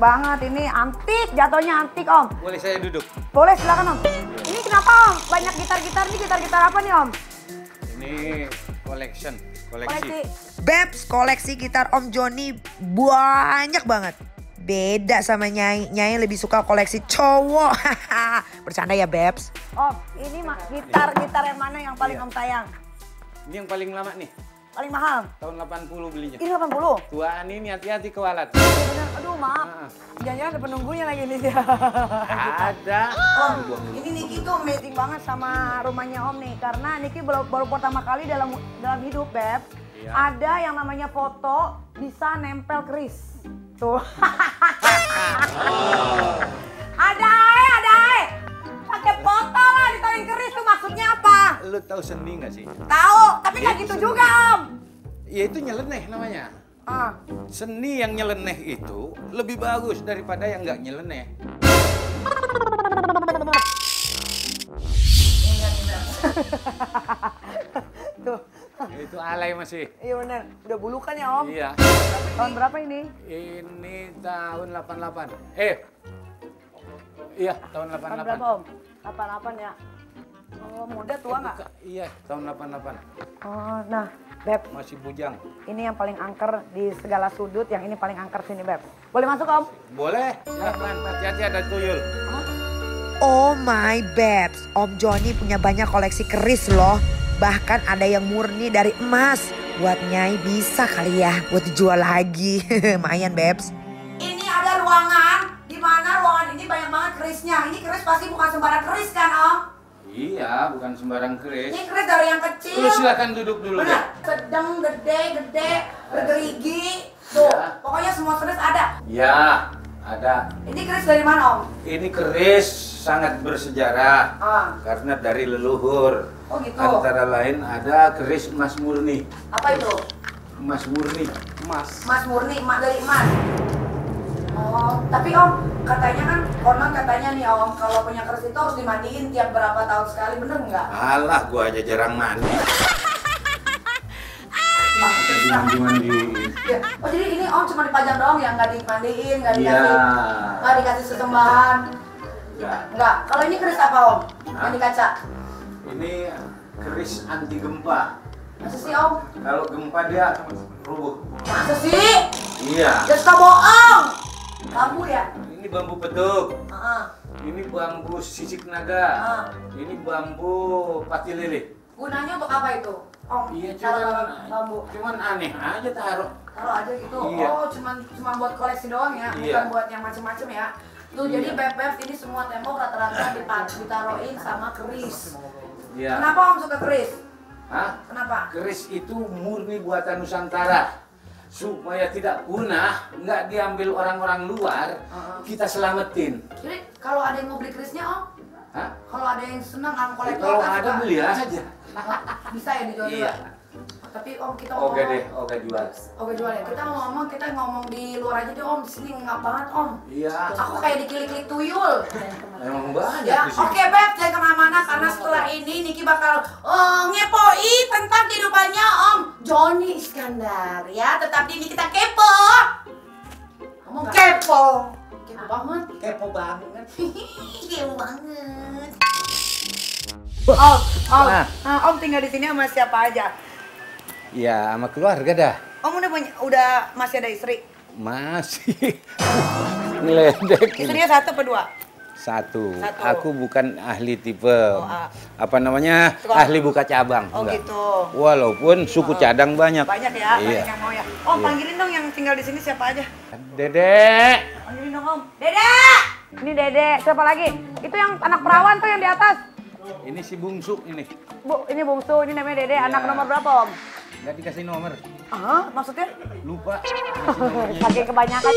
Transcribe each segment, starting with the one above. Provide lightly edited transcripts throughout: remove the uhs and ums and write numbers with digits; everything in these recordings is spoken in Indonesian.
banget. Ini antik, jatuhnya antik Om. Boleh saya duduk? Boleh, silakan Om. Ini kenapa Om? Banyak gitar-gitar, ini gitar-gitar apa nih Om? Ini koleksi. Babs, koleksi gitar Om Joni banyak banget. Beda sama Nyai. Nyai lebih suka koleksi cowok. Bercanda ya Babs. Om, ini gitar yang mana yang paling Om sayang? Ini yang paling lama nih. Paling mahal? Tahun 80 belinya. Ini 80? Tuaan ini hati-hati kewalat. Iya bener, aduh maaf. Jangan-jangan ada penunggunya lagi nih. Ada. Om, ini Niki tuh amazing banget sama rumahnya Om nih. Karena Niki baru pertama kali dalam hidup, Beb. Iya. Ada yang namanya foto bisa nempel keris. Tuh. Ada. Pakai foto lah ditaruhin keris tuh maksudnya apa? Lu tahu seni nggak sih? Tahu, tapi nggak gitu juga Om. Ya itu nyeleneh namanya. Ah. Seni yang nyeleneh itu lebih bagus daripada yang nggak nyeleneh. Tuh. Itu alay masih. Iya bener, udah bulukan ya Om? Iya. Tahun berapa ini? Ini tahun 88. Iya, tahun 88. Tahun berapa Om? 88 ya? Oh muda tua nggak? Iya, tahun 88. Oh nah Beb, Masih bujang. ini yang paling angker di segala sudut, yang ini paling angker sini Beb. Boleh masuk Om? Boleh, silakan. Hati-hati ada tuyul. Oh my Babs, Om Joni punya banyak koleksi keris loh. Bahkan ada yang murni dari emas. Buat Nyai bisa kali ya buat dijual lagi. Lumayan Babs. Ini ada ruangan, di mana ruangan ini banyak banget kerisnya. Ini keris pasti bukan sembarang keris kan Om? Iya, bukan sembarang keris. Ini keris dari yang kecil. Lu silakan duduk dulu deh. Bener, sedang, gede, bergerigi. Tuh, Ya. pokoknya semua keris ada. Ya, ada. Ini keris dari mana Om? Ini keris sangat bersejarah. Ah. Karena dari leluhur. Oh gitu. Antara lain ada keris emas murni. Apa itu? Emas murni. Emas. Emas murni, emas dari emas. Oh, tapi Om, katanya kan, konon katanya nih Om, kalau punya keris itu harus dimandiin tiap berapa tahun sekali, bener nggak? Alah, gua aja jarang mandi. Mandi-mandiin. Ya. Oh jadi ini Om cuma dipajang doang ya, nggak dimandiin, nggak Iya. dikasih sesembahan? Enggak. Nggak. Kalau ini keris apa Om? Hah? Yang di kaca? Ini keris anti gempa. Masa sih Om? Kalau gempa dia rubuh. Masa sih? Iya. Jangan suka bohong. Bambu ya? Ini bambu petuk. Heeh. Ini bambu sisik naga. Ini bambu pati lele. Gunanya untuk apa itu? Om, Iya, taruh bambu. cuman aneh aja taruh. Taruh aja gitu. Iya. Oh, cuma buat koleksi doang ya, bukan Iya. buat yang macem-macem ya. Tuh, Iya. jadi beb-beb ini semua tembok rata-rata ditaruhin sama keris. Iya. Kenapa Om suka keris? Hah? Kenapa? Keris itu murni buatan Nusantara. Supaya tidak punah, nggak diambil orang-orang luar, kita selamatin. Jadi kalau ada yang mau beli kerisnya Om? Hah? Kalau ada yang senang sama kolektor Kalau kan ada suka. beli aja. Bisa ya dijual juga? Iya. Tapi Om kita Oke deh, oke jual. Oke jual ya. Kita ngomong di luar aja deh Om. Di sini ngap banget Om. Iya. Aku kayak dikilik-kilik tuyul. Emang banyak Ya, di sini. oke Beb, jangan kemana-mana karena setelah ini Niki bakal ngepoi tentang kehidupannya Om Joni Iskandar ya. Tetap di Nikita Kepo. Ngomong kepo. Kepo banget. Kepo banget. Kepo banget. Om tinggal di sini sama siapa aja? Ya, sama keluarga dah. Om udah masih ada istri? Masih. Ngeledek. Istrinya satu apa dua? Satu. Satu. Aku bukan ahli tipe. ah. Apa namanya? Tukang- Ahli buka cabang. Oh Enggak. gitu. Walaupun suku cadang banyak. Banyak ya, Iya. banyak yang mau ya. Om Iya. panggilin dong yang tinggal di sini siapa aja? Dedek. Panggilin dong Om. Dede! Ini Dede, siapa lagi? Itu yang anak perawan tuh yang di atas. Ini si bungsu ini. Bu, ini bungsu, ini namanya Dede. Anak Iya. nomor berapa Om? Nggak dikasih nomor. Ah, maksudnya? Lupa. Kasih nomornya. Saking kebanyakan.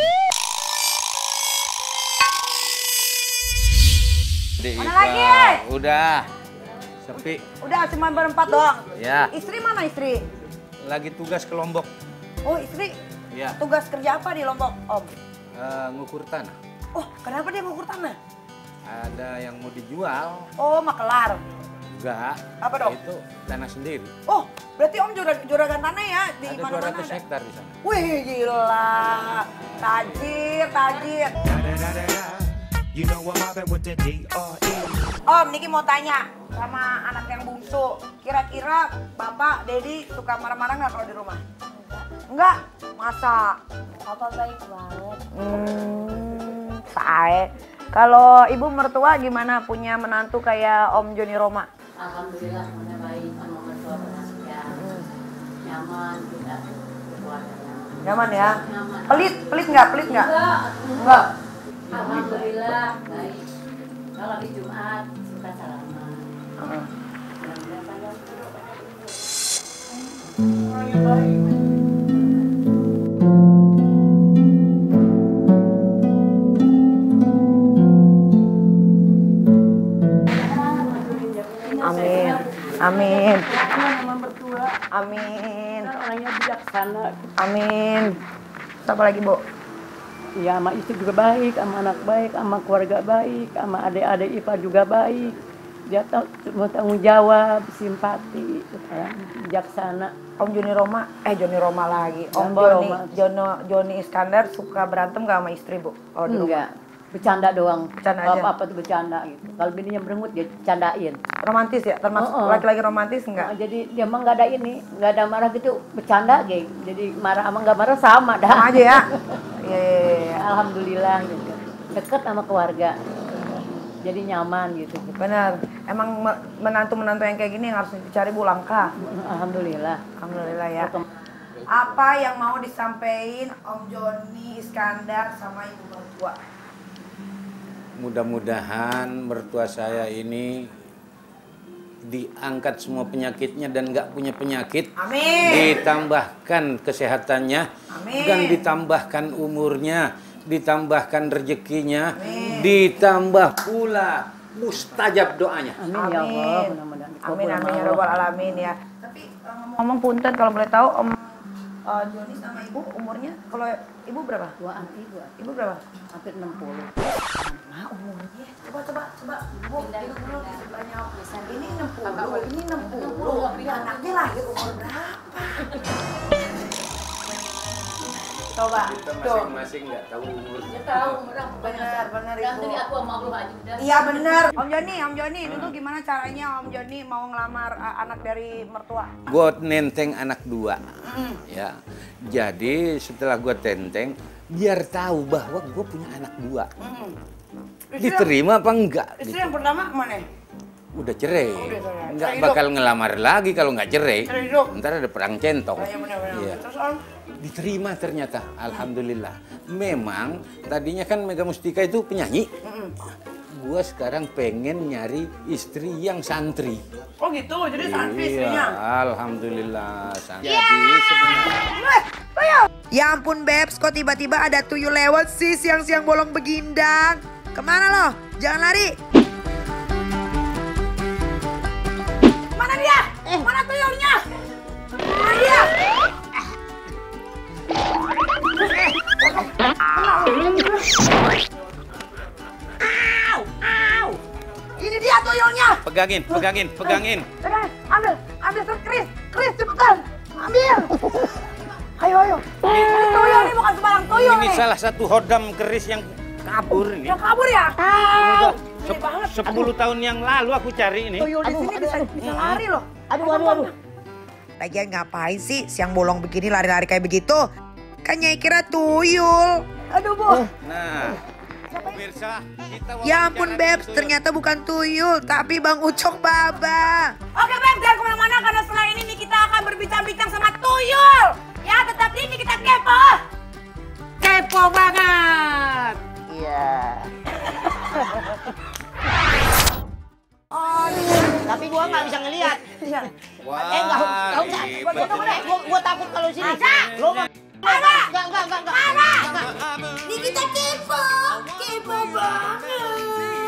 Dek, Mana Ipa. lagi? Udah. Sepi. Udah cuma berempat doang. Ya. Istri mana istri? Lagi tugas ke Lombok. Oh istri, Ya. tugas kerja apa di Lombok Om? Ngukur tanah. Oh kenapa dia ngukur tanah? Ada yang mau dijual. Oh makelar. Enggak. Apa dong? Itu tanah sendiri. Oh Berarti Om juragan tanah ya di Ada mana-mana 200 hektar di sana. Wih gila, tajir. You know I'm mobbing with the D.R.E. Om, Niki mau tanya sama anak yang bungsu. Kira-kira Bapak, Dedi suka marah-marah nggak kalau di rumah? Enggak? Masa? Papa baik banget. Sae. Kalau ibu mertua gimana punya menantu kayak Om Joni Roma? Alhamdulillah semuanya baik sama mertua penasihat. Nyaman kita keluarga. Nyaman ya? Nyaman. Pelit nggak? Enggak. Alhamdulillah baik. Kalau di Jumat suka salaman. Alhamdulillah panjang hidup. Amin. Amin. Sama mertua. Amin. Orangnya bijaksana. Amin. Apa lagi, Bu? Ya sama istri juga baik, sama anak baik, sama keluarga baik, sama adik-adik Ipa juga baik. Dia tahu tanggung jawab, simpati, bijaksana. Om Joni Roma, Joni Roma lagi. Om Joni Iskandar suka berantem gak sama istri, Bu? Oh, Enggak, bercanda doang. Bercanda aja? Apa-apa tuh bercanda gitu. Kalau bininya berengut dia candain. Romantis ya? Termasuk laki-laki romantis enggak? Jadi dia emang nggak ada ini, nggak ada marah gitu, bercanda geng. Jadi marah sama nggak marah sama dah. Sama aja ya? Iya. Alhamdulillah gitu. Deket sama keluarga. Jadi nyaman gitu. Bener. Emang menantu-menantu yang kayak gini yang harus dicari, Bu, langka. Alhamdulillah. Alhamdulillah ya. Apa yang mau disampaikan Om Joni Iskandar sama Ibu mertua? Mudah-mudahan mertua saya ini diangkat semua penyakitnya dan nggak punya penyakit. Amin. Ditambahkan kesehatannya. Amin. Dan ditambahkan umurnya, ditambahkan rezekinya, Amin. ditambah pula mustajab doanya. Amin ya Allah. Mudah-mudahan Amin ya rabbal alamin ya. Tapi ngomong punten kalau boleh tahu Om Joni sama Ibu umurnya, kalau Ibu berapa? Tuaan Ibu berapa? hampir 60. Nah umurnya, coba Bu, duduk dulu di sebelahnya Om. Ini 60, ini 60. Anaknya lahir umur berapa? Coba, Kita tuh. masing-masing nggak tahu umurnya. Tahu umurnya Benar Ibu. Tadi aku sama Allah aja udah. Iya benar. Om Joni, dulu gimana caranya Om Joni mau ngelamar anak dari mertua? Gue nenteng anak 2, ya. Jadi setelah gue tenteng, biar tahu bahwa gue punya anak 2. Diterima apa enggak? Istri Gitu. yang pertama mana? Udah cerai. Udah cerai. Nggak Cerai bakal ngelamar lagi kalau nggak cerai. Cerai hidup. Ntar ada perang centong. Iya benar. Iya. Terus Om? Diterima ternyata, alhamdulillah. Memang tadinya kan Mega Mustika itu penyanyi. Gua sekarang pengen nyari istri yang santri. Oh gitu, jadi santri istrinya. Alhamdulillah santri. Jadi sebenarnya Ya ampun Bebs, kok tiba-tiba ada tuyul lewat sih siang-siang bolong begindang. Kemana lo? Jangan lari. Mana dia? Mana tuyulnya? Mana dia? Au! Ini dia tuyulnya. pegangin. Ambil Chris cepetan. Ambil. Ayo. Ini tuyul ini bukan sembarang tuyul Ini nih. salah satu hodam keris yang kabur ini. Yang kabur ya? Udah Gede banget. 10 tahun yang lalu aku cari ini. Tuyul di sini bisa lari loh. Aduh. Lagian ngapain sih siang bolong begini lari-lari kayak begitu? Kan Nyai kira tuyul. Aduh, Bu. Nah, pemirsa, kita Ya ampun, wawancara Bebs, dengan ternyata bukan tuyul, tapi Bang Ucok Baba. Oke, Bebs, jangan kemana-mana karena setelah ini nih kita akan berbincang-bincang sama tuyul. Ya, tetap di sini kita kepo. Kepo banget. Iya. Tapi gua nggak bisa ngelihat. Wah, Tahu nggak? ribet. Gua takut kalau sini. Lo mah. Enggak. Ini kita kepo banget.